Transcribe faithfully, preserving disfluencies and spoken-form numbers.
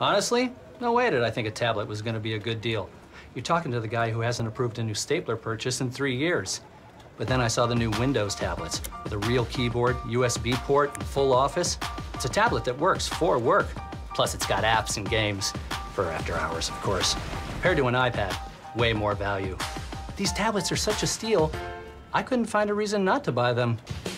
Honestly, no way did I think a tablet was going to be a good deal. You're talking to the guy who hasn't approved a new stapler purchase in three years. But then I saw the new Windows tablets with a real keyboard, U S B port, and full office. It's a tablet that works for work. Plus, it's got apps and games, for after hours, of course. Compared to an iPad, way more value. These tablets are such a steal, I couldn't find a reason not to buy them.